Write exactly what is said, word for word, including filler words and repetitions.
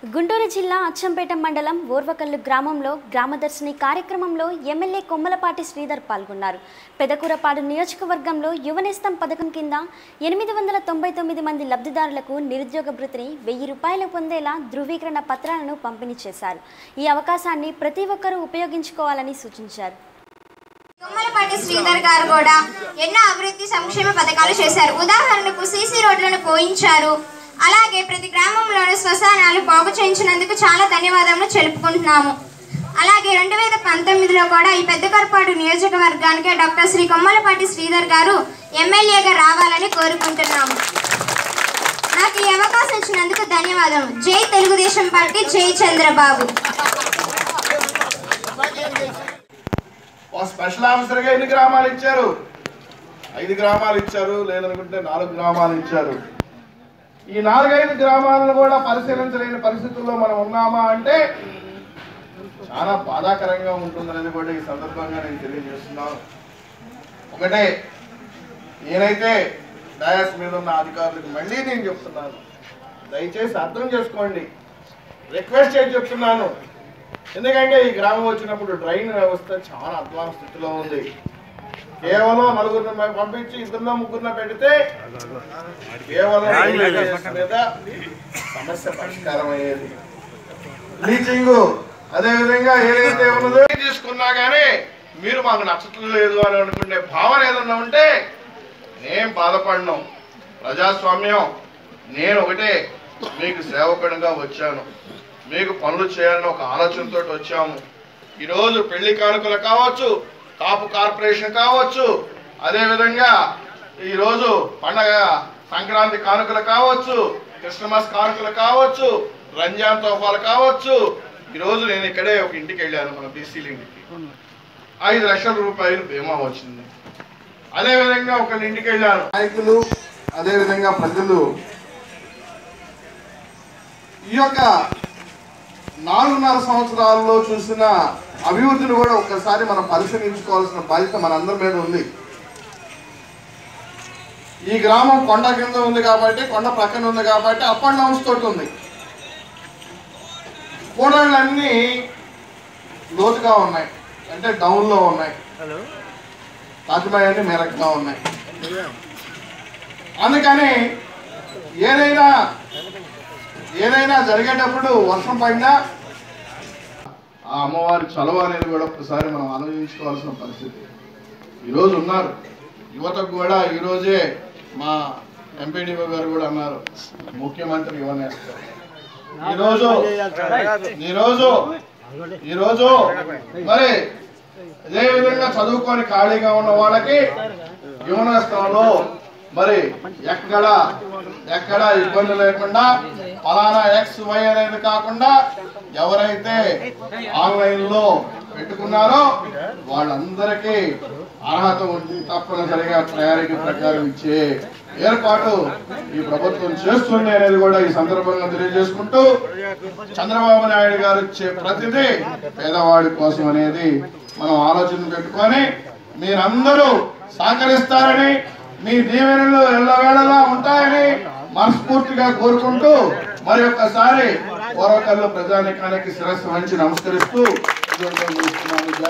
గుంటూరు జిల్లా అచ్చంపేట మండలం ఓర్వకల్లు గ్రామంలో గ్రామదర్శిని కార్యక్రమంలో ఎమ్మెల్యే కొమ్మలపాటి శ్రీధర్ పాల్గొన్నారు. పెదకూరపాడు నియోజకవర్గంలో యువనేస్తం పథకం కింద ఎనిమిది వందల తొంభై తొమ్మిది మంది లబ్ధిదారులకు నిరుద్యోగ భృతిని వెయ్యి రూపాయలు పొందేలా ధృవీకరణ పత్రాలను పంపిణీ చేశారు. ఈ అవకాశాన్ని ప్రతి ఒక్కరూ ఉపయోగించుకోవాలని సూచించారు. కొమ్మలపాటి శ్రీధర్ గారు కూడా ఎన్నో అభివృద్ధి సంక్షేమ పథకాలు చేశారు. ఉదాహరణకు సీసీ రోడ్లను పోయించారు. అలాగే ప్రతి గ్రామంలోని శ్మశానాలు బాగు చేయించినందుకు చాలా ధన్యవాదాలు తెలుపుకుంటున్నాము. అలాగే రెండు వేల పంతొమ్మిదిలో కూడా ఈ పెద్దకూరపాడు నియోజకవర్గానికి డాక్టర్ శ్రీ కొమ్మలపాటి శ్రీధర్ గారు ఎమ్మెల్యేగా రావాలని కోరుకుంటున్నాము. నాకు ఈ అవకాశం ఇచ్చినందుకు ధన్యవాదాలు. జై తెలుగుదేశం పార్టీ, జై చంద్రబాబు. స్పెషల్ ఆఫీసర్గా ఎన్ని గ్రామాలు ఇచ్చారు? ఐదు గ్రామాలు ఇచ్చారు, లేదనుకుంటే నాలుగు గ్రామాలు ఇచ్చారు. ఈ నాలుగైదు గ్రామాలను కూడా పరిశీలించలేని పరిస్థితుల్లో మనం ఉన్నామా అంటే చాలా బాధాకరంగా ఉంటుందనేది కూడా ఈ సందర్భంగా నేను తెలియజేస్తున్నాను. ఒకటే, నేనైతే డయాస్ మీద ఉన్న అధికారులకు మళ్ళీ నేను చెప్తున్నాను, దయచేసి అర్థం చేసుకోండి, రిక్వెస్ట్ చేసి చెప్తున్నాను. ఎందుకంటే ఈ గ్రామం వచ్చినప్పుడు డ్రైన్ వ్యవస్థ చాలా అధ్వాన స్థితిలో ఉంది. కేవలం నలుగురిని పంపించి ఇద్దరిలో ముగ్గురిన పెడితే కేవలం మీద సమస్య పరిష్కారం అయ్యేది. బ్లీచింగ్ అదేవిధంగా ఏదైతే ఉన్నదో తీసుకున్నా కానీ మీరు మాకు నచ్చట్లేదు అని అనుకునే భావన ఏదన్నా ఉంటే నేను బాధపడను. ప్రజాస్వామ్యం, నేను ఒకటే మీకు సేవకుడిగా వచ్చాను, మీకు పనులు చేయాలని ఒక ఆలోచనతో వచ్చాము. ఈరోజు పెళ్లి కానుకలు కావచ్చు, కాపు కార్పొరేషన్ కావచ్చు, అదేవిధంగా ఈరోజు పండగ సంక్రాంతి కానుకలు కావచ్చు, క్రిస్మస్ కానుకలు కావచ్చు, రంజాన్ తోఫాలు కావచ్చు. ఈరోజు నేను ఇక్కడే ఒక ఇంటికి వెళ్ళాను, మన బీసీల ఇంటికి. ఐదు లక్షల రూపాయలు బీమా వచ్చింది. అదేవిధంగా ఒక ఇంటికి వెళ్ళాను. నాయకులు అదేవిధంగా ప్రజలు ఈ యొక్క నాలుగున్నర సంవత్సరాల్లో చూసిన అభివృద్ధిని కూడా ఒక్కసారి మనం పరిశీలించుకోవాల్సిన బాధ్యత మనందరి మీద ఉంది. ఈ గ్రామం కొండ కింద ఉంది కాబట్టి, కొండ పక్కన ఉంది కాబట్టి అప్ అండ్ డౌన్స్ తోటి ఉంది. కూడళ్ళన్నీ లోతుగా ఉన్నాయి, అంటే డౌన్లో ఉన్నాయి, తాజ్మహల్ని మెరక్గా ఉన్నాయి. అందుకని ఏదైనా ఏదైనా జరిగేటప్పుడు వర్షం పడినా ఆ అమ్మవారి చలవ అనేది కూడా ఒకసారి మనం ఆలోచించుకోవాల్సిన పరిస్థితి. ఈరోజు ఉన్నారు యువతకు కూడా. ఈరోజే మా ఎంపీడీఓ గారు కూడా అన్నారు, ముఖ్యమంత్రి యువనేస్తారు. ఈరోజు ఈరోజు ఈరోజు మరి అదేవిధంగా చదువుకొని ఖాళీగా ఉన్న వాళ్ళకి యువనేస్తంలో మరి ఎక్కడ ఎక్కడ ఇబ్బంది లేకుండా ఫలానా ఎక్స్ వై అనేది కాకుండా ఎవరైతే ఆన్లైన్ లో పెట్టుకున్నారో వాళ్ళందరికీ అర్హత ఉంది. తప్పనిసరిగా ప్రయారిటీ ప్రకారం ఇచ్చే ఏర్పాటు ఈ ప్రభుత్వం చేస్తుంది అనేది కూడా ఈ సందర్భంగా తెలియజేసుకుంటూ, చంద్రబాబు నాయుడు గారు ఇచ్చే ప్రతిదీ పేదవాడి కోసం అనేది మనం ఆలోచన పెట్టుకొని మీరందరూ సహకరిస్తారని, మీ దీవెనలు ఎల్లవేళలా ఉంటాయని మనస్ఫూర్తిగా కోరుకుంటూ మరి ఒక్కసారి ఓర్వకల్లు ప్రజానీకానికి శిరస్సు వంచి నమస్కరిస్తూ